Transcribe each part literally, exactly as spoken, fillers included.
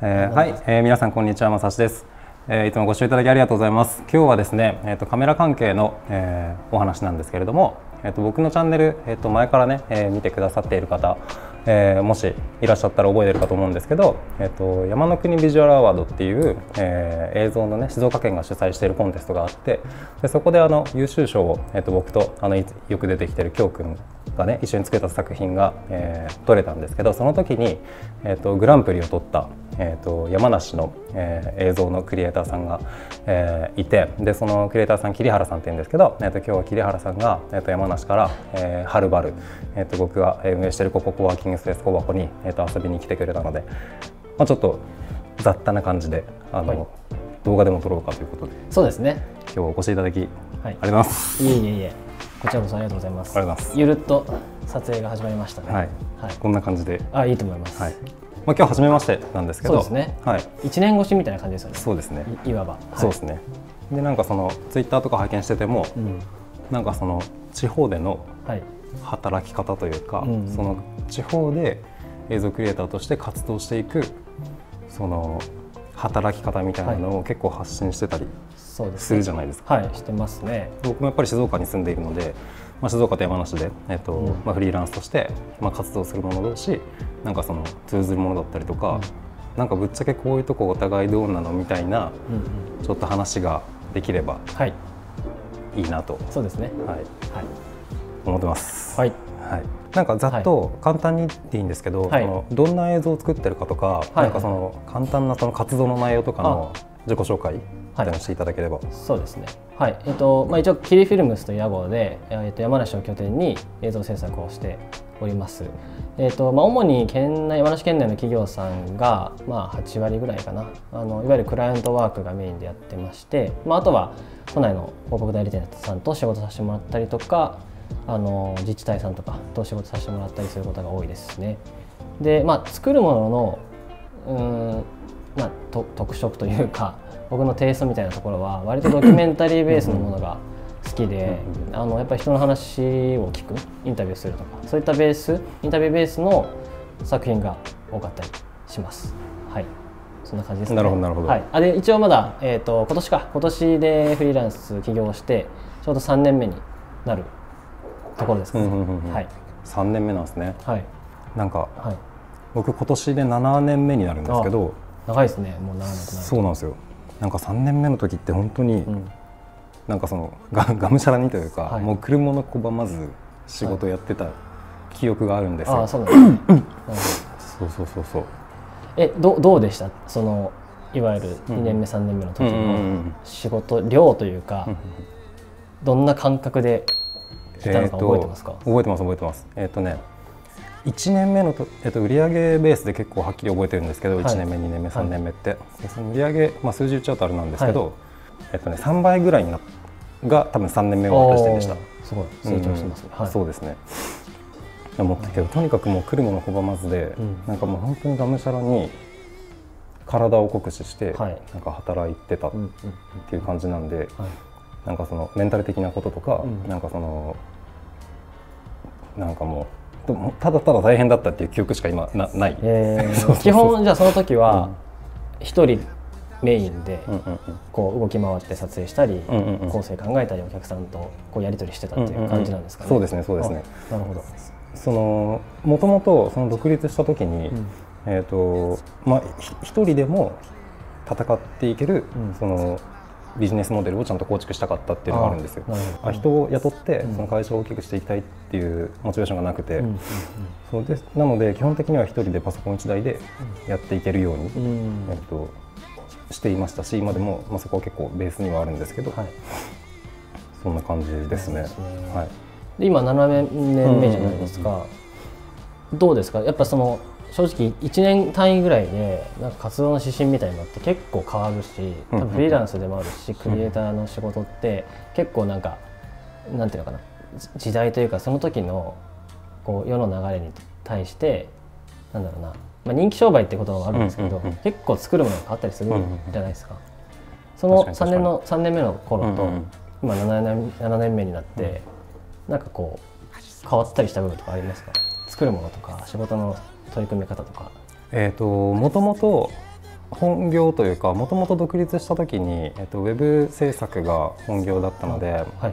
えー、はい、えー、皆さんこんにちは、まさしです。えー、いつもご視聴いただきありがとうございます。今日はですね、えー、とカメラ関係の、えー、お話なんですけれども、えー、と僕のチャンネル、えー、と前からね、えー、見てくださっている方、えー、もしいらっしゃったら覚えてるかと思うんですけど、えー、と山の国ビジュアルアワードっていう、えー、映像のね静岡県が主催しているコンテストがあって、でそこであの優秀賞を、えー、と僕とあのよく出てきているきょうくんがね一緒に作った作品が、えー、撮れたんですけど、その時に、えー、とグランプリを取った、えー、と山梨の、えー、映像のクリエイターさんが、えー、いて、でそのクリエイターさん桐原さんって言うんですけど、えー、と今日は桐原さんが、えー、と山梨からえー、はるばる、えー、と僕が運営しているここコワーキングスペース小箱に、えー、と遊びに来てくれたので、まあ、ちょっと雑多な感じであの、はい、動画でも撮ろうかということで、 そうですね、 今日お越しいただき、はい、ありがとうございます。 いえいえいえ、こちらこそありがとうございます。 ありがとうございます。 ゆるっと撮影が始まりましたね。 はい、はい、こんな感じで、 あ、いいと思います。はい、 まあ、今日初めましてなんですけど、 そうですね、はい、いちねん越しみたいな感じですよね。 そうですね、 い, いわば、はい、 そうですね。でなんかそのツイッターとか拝見してても、うん、なんかその地方での働き方というか、はい、その地方で映像クリエイターとして活動していくその働き方みたいなのを結構発信してたりするじゃないですか。 はい、してますね。 僕もやっぱり静岡に住んでいるので、まあ、静岡と山梨で、えっとうんまあ、フリーランスとして、まあ、活動する者同士なんかその通ずるものだったりとか、うん、なんかぶっちゃけこういうとこお互いどうなのみたいな、うんうん、ちょっと話ができればいいなと、はい、 そうですね、はいはい、 思ってます。 はいはい、なんかざっと簡単にでいいんですけど、はい、そのどんな映像を作ってるかとか、はい、なんかその簡単なその活動の内容とかの自己紹介みたいなのしていただければ。 そうですね。はい。えっとまあ一応キリフィルムスという屋号で、えっと山梨を拠点に映像制作をしております。えっとまあ主に県内山梨県内の企業さんがまあはちわりぐらいかな。あのいわゆるクライアントワークがメインでやってまして、まああとは都内の広告代理店さんと仕事させてもらったりとか。あの自治体さんとかと仕事させてもらったりすることが多いですね。で、まあ、作るもののうーん、まあ、と特色というか僕のテイストみたいなところは割とドキュメンタリーベースのものが好きであのやっぱり人の話を聞くインタビューするとかそういったベースインタビューベースの作品が多かったりします。はい、そんな感じですね。 なるほどなるほど。 はい、あで一応まだ、えーと、今年か今年でフリーランス起業してちょうどさんねんめになるところですね。はい。 さんねんめなんですね。 はい。 なんか、はい、僕今年でななねんめになるんですけど、 長いですね。もうななねんとなる。 そうなんですよ。なんかさんねんめの時って本当に、うん、なんかそのががむしゃらにというか、はい、もう車の拒まず仕事をやってた記憶があるんですよ。 はい、あ、そうなんですね。 そうそうそうそう。 え、どどうでした？そのいわゆるにねんめ、うん、さんねんめの時の仕事量というか、どんな感覚でえー、と覚えてますか？ 覚えてます覚えてます。えっ、ー、とねいちねんめのと、えー、と売上ベースで結構はっきり覚えてるんですけど、はい、いちねんめにねんめさんねんめって、はい、その売上、まあ、数字言っちゃうとあれなんですけど、はい、えっ、ー、とねさんばいぐらいになが多分さんねんめ終わった時点でした。 すごい成長してますね。 うんはい、そうですね。思ったけどとにかくもう来るもの拒まずで、うん、なんかもう本当にがむしゃらに体を酷使して、はい、なんか働いてたっていう感じなんで、はい、なんかそのメンタル的なこととか、うん、なんかそのなんかもうただただ大変だったっていう記憶しか今 な, ない、 えー、基本じゃあその時は一人メインでこう動き回って撮影したり、うんうんうん、構成考えたりお客さんとこうやり取りしてたっていう感じなんですかね。 そうですねそうですね。 なるほど。 そのもともとその独立した時に、うん、えーとまあ一人でも戦っていける、うん、そのビジネスモデルをちゃんと構築したかったっていうのがあるんですよ。ああ人を雇ってその会社を大きくしていきたいっていうモチベーションがなくて、うん、そうです。なので基本的には一人でパソコンいちだいでやっていけるように、うん、えっと、していましたし今でも、まあ、そこは結構ベースにはあるんですけど、はい、そんな感じですね。ですね。はい、 で今ななねんめじゃないですか。どうですか？やっぱその正直いちねん単位ぐらいでなんか活動の指針みたいなのって結構変わるし、多分フリーランスでもあるし、クリエイターの仕事って結構なんかなんていうのかな、時代というかその時のこう世の流れに対してなんだろうな、まあ、人気商売ってことはあるんですけど、結構作るものが変わったりするじゃないですか。そのさんねんのさんねんめの頃と今ななねんめになってなんかこう変わったりした部分とかありますか？作るものとか仕事の取り組み方とか。 えーともともと本業というかもともと独立した時に、えっと、ウェブ制作が本業だったので、はいはいはい、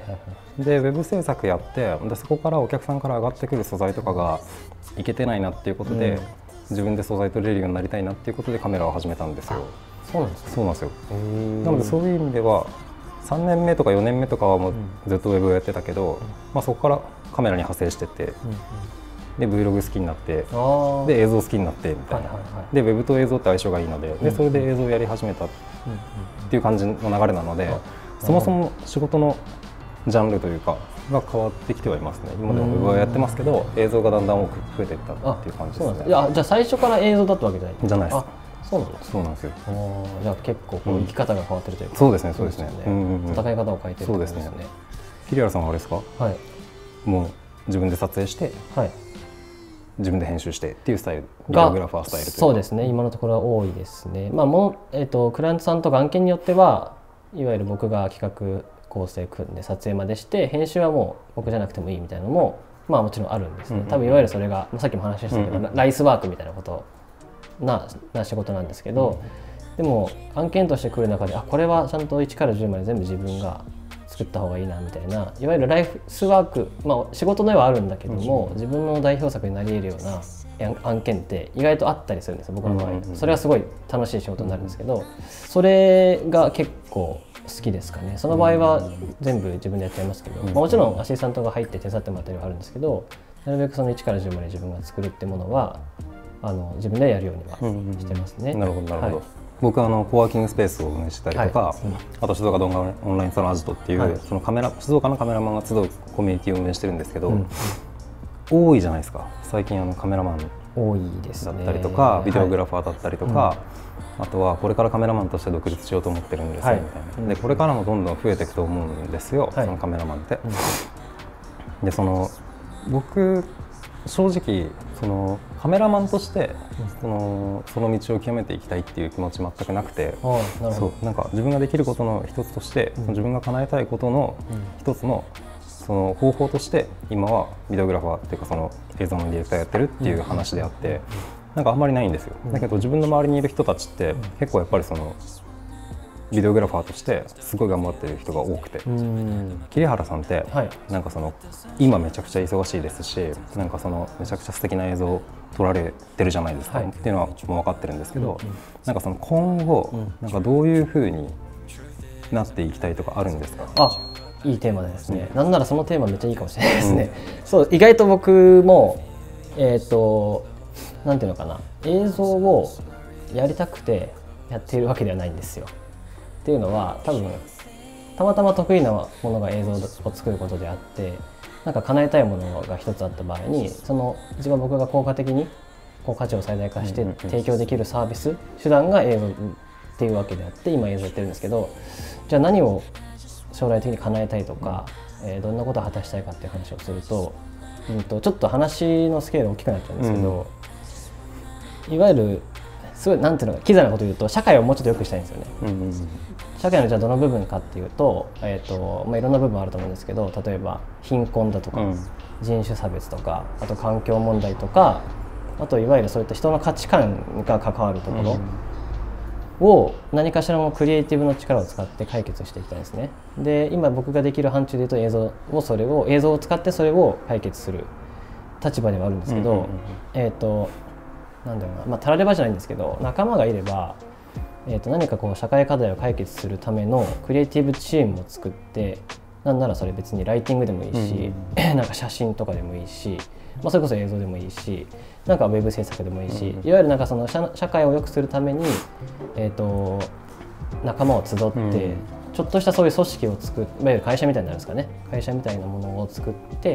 でウェブ制作やってでそこからお客さんから上がってくる素材とかがいけてないなっていうことで、うん、自分で素材取れるようになりたいなっていうことでカメラを始めたんですよ。 そうなんですか。 そうなんですよ。なのでそういう意味ではさんねんめとかよねんめとかはもうずっとウェブをやってたけど、うんまあ、そこからカメラに派生してって、うんで Vlog 好きになってで映像好きになってみたいな、はいはいはい、でウェブと映像って相性がいいので、でそれで映像をやり始めたっていう感じの流れなので、うんうんうん、そもそも仕事のジャンルというかが変わってきてはいますね。今でもウェブはやってますけど映像がだんだん多く増えていったっていう感じですね。 いやじゃあ最初から映像だったわけじゃないじゃないです。 そうなんです。 そうなんですよ。 じゃあ結構こう生き方が変わってるというか、 うん、そうですねそうですね。 戦い方を変えてるそうですね。桐原さんはあれですか？ はい。 もう自分で撮影して。はい。自分で編集してっていうスタイル、ビデオグラファースタイルというか。 そうですね、今のところは多いですね。まあもうえっとクライアントさんとか案件によってはいわゆる僕が企画構成組んで撮影までして編集はもう僕じゃなくてもいいみたいなのもまあもちろんあるんですね。多分いわゆるそれがさっきも話したけど、うんうん、ライスワークみたいなことなな仕事なんですけど、うん、でも案件として来る中であこれはちゃんといちからじゅうまで全部自分が作った方がいいなみたいないわゆるライフワーク、まあ、仕事の絵はあるんだけども、うん、自分の代表作になり得るような案件って意外とあったりするんですよ僕の場合、うんうんうん、それはすごい楽しい仕事になるんですけど、それが結構好きですかね。その場合は全部自分でやっちゃいますけど、まあ、もちろんアシスタントが入って手伝ってもらったりはあるんですけど、なるべくそのいちからじゅうまで自分が作るってものはあの自分でやるようにはしてますね。 なるほどなるほど、はい、僕はあのコワーキングスペースを運営したりとか、はいうん、あと静岡動画オンラインサロンアジトっていう、はい、そのカメラ静岡のカメラマンが集うコミュニティを運営してるんですけど、うん、多いじゃないですか最近あのカメラマン多いですね、 だったりとかビデオグラファーだったりとか、はいうん、あとはこれからカメラマンとして独立しようと思ってるんですよ、はい、みたいなでこれからもどんどん増えていくと思うんですよ、はい、そのカメラマンって、うん、でその僕正直そのカメラマンとしてその、その道を極めていきたいっていう気持ち全くなくて、ああそうなんか自分ができることの一つとして、うん、自分が叶えたいことの一つのその方法として今はビデオグラファーっていうかその映像のディレクターやってるっていう話であって、なんかあんまりないんですよ。だけど自分の周りにいる人たちって結構やっぱりそのビデオグラファーとしてすごい頑張ってる人が多くて、桐原さんってなんかその今めちゃくちゃ忙しいですし、なんかそのめちゃくちゃ素敵な映像を撮られてるじゃないですか、はい、っていうのはもう分かってるんですけど、なんかその今後なんかどういうふうになっていきたいとかあるんですか？ あいいテーマですね、うん、なんならそのテーマめっちゃいいかもしれないですね、うん、そう意外と僕もえっ、ー、となんていうのかな映像をやりたくてやっているわけではないんですよ。っていうのは多分たまたま得意なものが映像を作ることであって、なんか叶えたいものが一つあった場合にその一番僕が効果的にこう価値を最大化して提供できるサービス手段が映像っていうわけであって今映像やってるんですけど、じゃあ何を将来的に叶えたいとか、えー、どんなことを果たしたいかっていう話をすると、うんとちょっと話のスケール大きくなっちゃうんですけど、うん、いわゆるすごいなんていうのかキザなことを言うと社会をもうちょっと良くしたいんですよね、うんうんうん、社会のじゃあどの部分かっていうと、えーとまあ、いろんな部分あると思うんですけど、例えば貧困だとか、うん、人種差別とかあと環境問題とか、あといわゆるそういった人の価値観が関わるところを何かしらのクリエイティブの力を使って解決していきたいんですね。で今僕ができる範疇でいうと映像をそれを映像を使ってそれを解決する立場ではあるんですけど、うんうんうん、えっとなんだろうな、まあたらればじゃないんですけど仲間がいれば、えー、と何かこう社会課題を解決するためのクリエイティブチームを作って、なんならそれ別にライティングでもいいし、うんうん、なんか写真とかでもいいし、まあ、それこそ映像でもいいし、なんかウェブ制作でもいいし、うんうん、いわゆるなんかその 社, 社会を良くするために、えー、と仲間を集って、うん、ちょっとしたそういう組織を作る、いわゆる会社みたいになるんですかね、会社みたいなものを作って、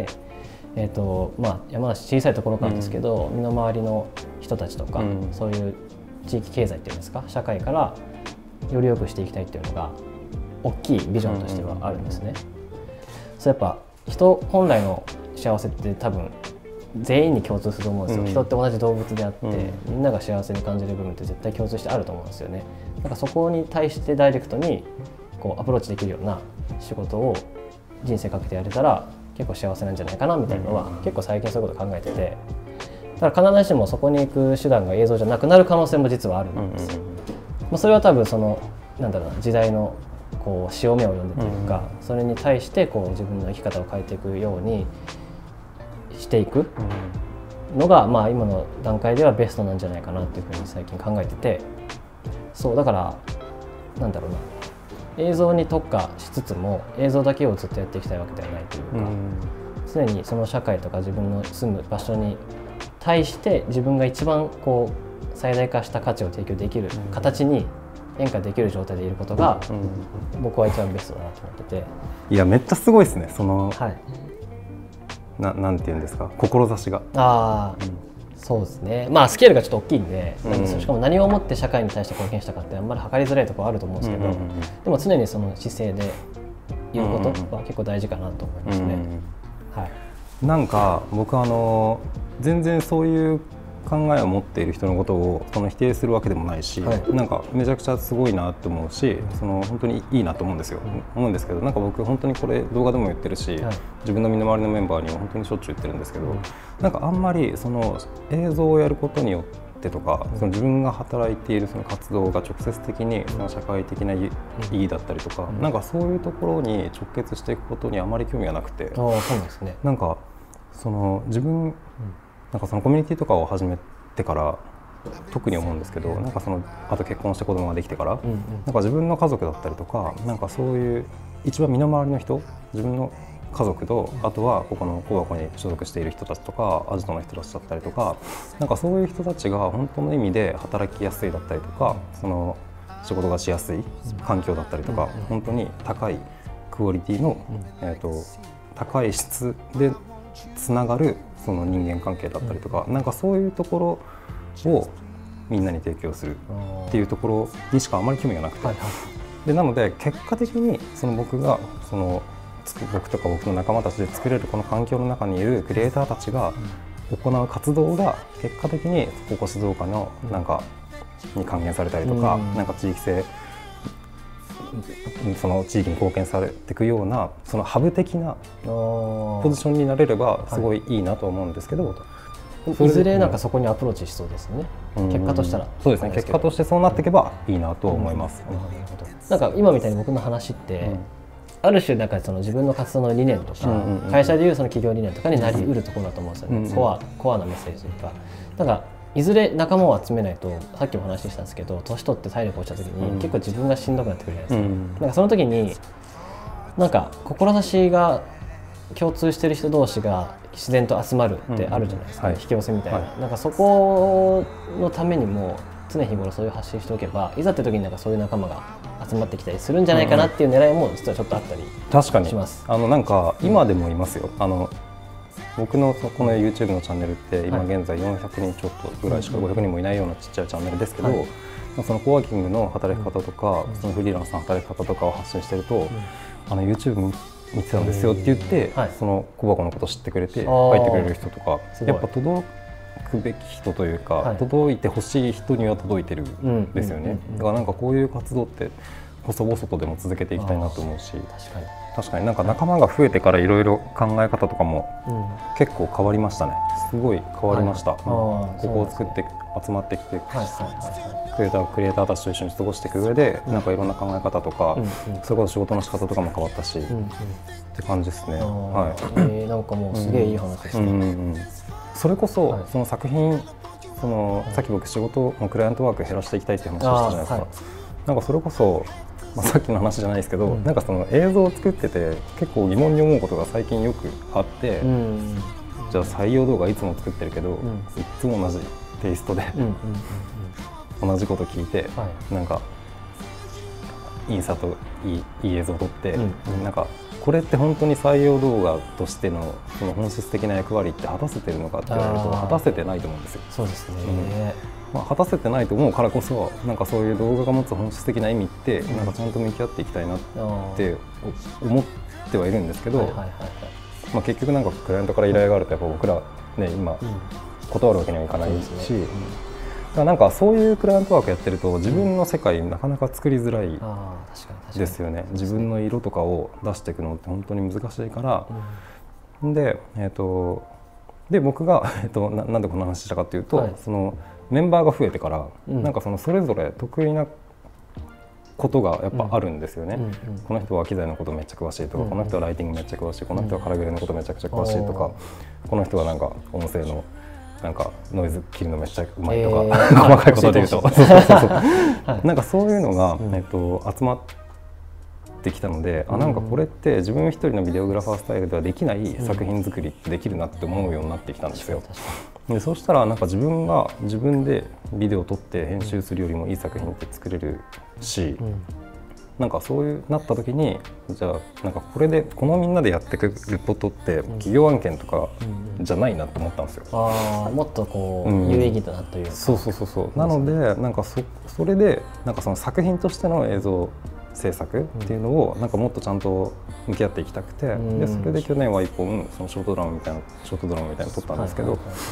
えーとまあ、山梨小さいところからですけど、うん、身の回りの人たちとか、うん、そういう地域経済っていうんですか、社会からより良くしていきたいっていうのが大きいビジョンとしてはあるんですね。そうやっぱ人本来の幸せって多分全員に共通すると思うんですよ、うん、人って同じ動物であって、うん、みんなが幸せに感じる部分って絶対共通してあると思うんですよね。なんかそこに対してダイレクトにこうアプローチできるような仕事を人生かけてやれたら結構幸せなんじゃないかなみたいなのは、うん、結構最近そういうこと考えてて、だから必ずしもそこに行く手段が映像じゃなくなる可能性も実はあるんですよ、うんうん、 まあ、それは多分そのなんだろうな時代のこう潮目を読んでというか、うん、それに対してこう自分の生き方を変えていくようにしていくのが、まあ、今の段階ではベストなんじゃないかなっていうふうに最近考えてて、そうだからなんだろうな映像に特化しつつも映像だけをずっとやっていきたいわけではないというか、うん、常にその社会とか自分の住む場所に対して自分が一番こう最大化した価値を提供できる形に変化できる状態でいることが、うん、僕は一番ベストだなと思ってて。 いやめっちゃすごいですねその、 はい、 な, なんていうんですか志が。 あ、うん、そうですね、まあスケールがちょっと大きいんで、うん、しかも何をもって社会に対して貢献したかってあんまり測りづらいところあると思うんですけど、うんうんうん、でも常にその姿勢でいることは結構大事かなと思いますね、うんうん、はい、 なんか僕あの全然そういう考えを持っている人のことをその否定するわけでもないし、はい、なんかめちゃくちゃすごいなって思うし、その本当にいいなと思うんですよ、うん、思うんですけど、なんか僕本当にこれ動画でも言ってるし、はい、自分の身の回りのメンバーにも本当にしょっちゅう言ってるんですけど、うん、なんかあんまりその映像をやることによってとか、うん、その自分が働いているその活動が直接的にその社会的な意義だったりとか、うん、なんかそういうところに直結していくことにあまり興味がなくて、 あ、そうですね、 なんかその自分、うんなんかそのコミュニティとかを始めてから特に思うんですけど、なんかそのあと結婚して子供ができてから、うんうん、なんか自分の家族だったりとか、なんかそういう一番身の回りの人、自分の家族と、あとはここの工学に所属している人たちとかアジトの人たちだったりとか、なんかそういう人たちが本当の意味で働きやすいだったりとか、その仕事がしやすい環境だったりとか、本当に高いクオリティの、えーと、高い質でつながるその人間関係だったりとか、うん、なんかそういうところをみんなに提供するっていうところにしかあまり興味がなくて、はいはい、でなので結果的にその僕がその僕とか僕の仲間たちで作れるこの環境の中にいるクリエイターたちが行う活動が結果的にここ静岡のなんかに還元されたりとか、うん、なんか地域性その地域に貢献されていくようなそのハブ的なポジションになれればすごいいいなと思うんですけど、はい、 いずれなんかそこにアプローチしそうですね、うん、結果としたら。 そうですね、結果としてそうなっていけばいいなと思います、うんうん、 なんか今みたいに僕の話って、うん、ある種なんかその自分の活動の理念とか、うんうんうん、会社でいうその企業理念とかになりうるところだと思うんですよね、うんうん、コア、コアなメッセージというか。なんかいずれ仲間を集めないと、さっきも話したんですけど、年取って体力落ちた時に、うん、結構自分がしんどくなってくるじゃないですか、うん、なんかその時になんか志が共通してる人同士が自然と集まるってあるじゃないですか、うんはい、引き寄せみたいな、はい、なんかそこのためにも常日頃そういう発信しておけば、いざって時になんかそういう仲間が集まってきたりするんじゃないかなっていう狙いも実はちょっとあったりします。 確かにあのなんか今でもいますよ、あの僕のこの YouTube のチャンネルって今現在よんひゃくにんちょっとぐらいしかごひゃくにんもいないようなちっちゃいチャンネルですけど、はい、そのコワーキングの働き方とか、そのフリーランスの働き方とかを発信してると、あの YouTube 見てたんですよって言って、はい、その小箱のことを知ってくれて入ってくれる人とか、やっぱ届くべき人というか、はい、届いてほしい人には届いてるんですよね。だからなんかこういう活動って細々とでも続けていきたいなと思うし、確かに確かになんか仲間が増えてからいろいろ考え方とかも結構変わりましたね。すごい変わりました、はい、ここを作って集まってきて、はいはいはい、クリエイタークリエイターたちと一緒に過ごしていく上で、うん、なんかいろんな考え方とか、うんうん、それこそ仕事の仕方とかも変わったし、うんうん、って感じですね。はい、 えー、なんかもうすげえいい話ですね、うんうんうん、 それこそ、はい、その作品その、はい、さっき僕仕事のクライアントワーク減らしていきたいって話をしたじゃないですか、はい、なんかそれこそまあ、さっきの話じゃないですけど、うん、なんかその映像を作ってて結構疑問に思うことが最近よくあって、うん、じゃあ採用動画いつも作ってるけど、うん、いつも同じテイストで、うん、同じこと聞いて、はい、なんかインサートいい、いい映像を撮って、うん、なんかこれって本当に採用動画としてのその本質的な役割って果たせてるのかって言われると果たせてないと思うんですよ。 そうですね、 うんまあ、果たせてないと思うからこそ、なんかそういう動画が持つ本質的な意味ってなんかちゃんと向き合っていきたいなって思ってはいるんですけど、まあ結局なんかクライアントから依頼があるとやっぱ僕らね今断るわけにはいかないし、だからなんかそういうクライアントワークやってると自分の世界なかなか作りづらいですよね。自分の色とかを出していくのって本当に難しいから、うん、で、えーと、で僕が、えーと、な, なんでこんな話したかっていうと、はい、そのメンバーが増えてから、うん、なんかそのそれぞれ得意なことがやっぱあるんですよね。 うんうん、 この人は機材のことめっちゃ詳しいとか、 うん、 この人はライティングめっちゃ詳しい、この人はカラグレのことめちゃくちゃ詳しいとか、この人はなんか音声のなんかノイズ切るのめっちゃうまいとか、えー、細かいことで言うと、はい、そうそうそうそう、はい、なんかそういうのが、えっと、集まってきたので、うん、あ、なんかこれって自分一人のビデオグラファースタイルではできない作品作りってできるなって思うようになってきたんですよ。でそうしたらなんか自分が自分でビデオを撮って編集するよりもいい作品って作れるし、うん、なんかそういうなった時に、じゃあなんかこれでこのみんなでやっていくことって企業案件とかじゃないなと思ったんですよ。 うんうん、あもっとこう、うん、有意義だなというか。 そうそうそうそう。なのでなんか そ, それでなんかその作品としての映像制作っていうのをなんかもっとちゃんと向き合っていきたくて、うん、でそれで去年はいっぽんそのショートドラマみたいなショートドラマみたいなの撮ったんですけど、はいはいはいはい、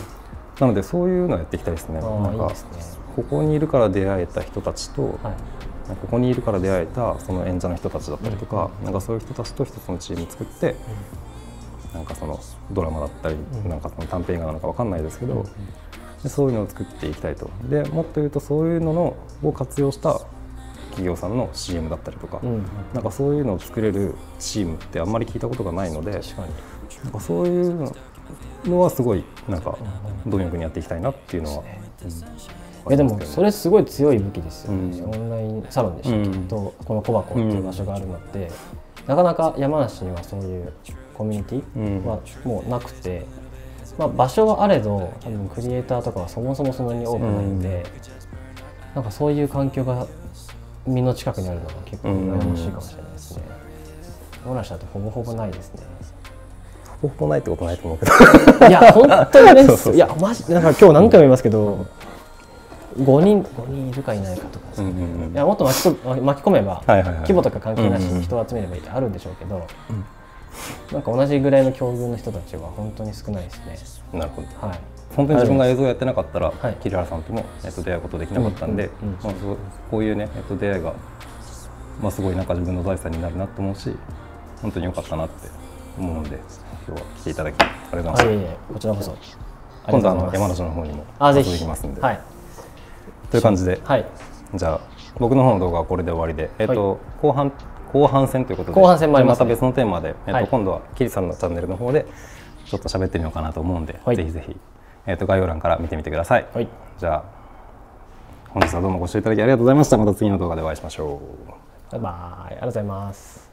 なのでそういうのをやっていきたいですね。なんかいいですね。ここにいるから出会えた人たちと、はい、ここにいるから出会えたその演者の人たちだったりとか、うん、なんかそういう人たちと一つのチーム作って、うん、なんかそのドラマだったり、うん、なんかその短編映画なのかわかんないですけど、うん、でそういうのを作っていきたいと。でもっと言うとそういうののを活用した企業さんの シーエム だったりとか、うん、なんかそういうのを作れるチームってあんまり聞いたことがないので、確かになんかそういうのはすごいなんか貪欲にやっていきたいなっていうのは。 えでもそれすごい強い武器ですよね。うん、オンラインサロンでしたっけ、うん、とこの小箱っていう場所があるのって、うん、なかなか山梨にはそういうコミュニティはもうなくて、まあ、場所はあれど多分クリエイターとかはそもそもそんなに多くないので、うん、なんかそういう環境が身の近くにあるのが結構羨ましいかもしれないですね。山梨だとほぼほぼないですね。 ほぼほぼないってことないと思うけどいや本当にねそうそうそう、いやマジなんか今日何回も言いますけど、うんごにん、ごにんいるかいないかとかですね、うんうんうん、いやもっと巻きこ巻き込めば、はいはいはい、規模とか関係なしに人を集めればいいってあるんでしょうけど、うん、なんか同じぐらいの境遇の人たちは本当に少ないですね。 なるほど、はい、本当に自分が映像をやってなかったら、はい、桐原さんとも、えっと、出会うことできなかったんで、うんうんうんまあ、こういうね、えっと、出会いが、まあ、すごいなんか自分の財産になるなと思うし、本当に良かったなって思うので、今日は来ていただきありがとうございました。 はい、こちらこそ今度あの山梨の方にも遊びに行きますんで。はいという感じで、はい、じゃあ僕の方の動画はこれで終わりで、えーとはい、後半後半戦ということで後半戦もあります、ね、 また別のテーマで、えーとはい、今度はキリさんのチャンネルの方でちょっと喋ってみようかなと思うんで、はい、ぜひぜひ、えーと概要欄から見てみてください、はい、じゃあ本日はどうもご視聴いただきありがとうございました。また次の動画でお会いしましょう。 バイバイ。ありがとうございます。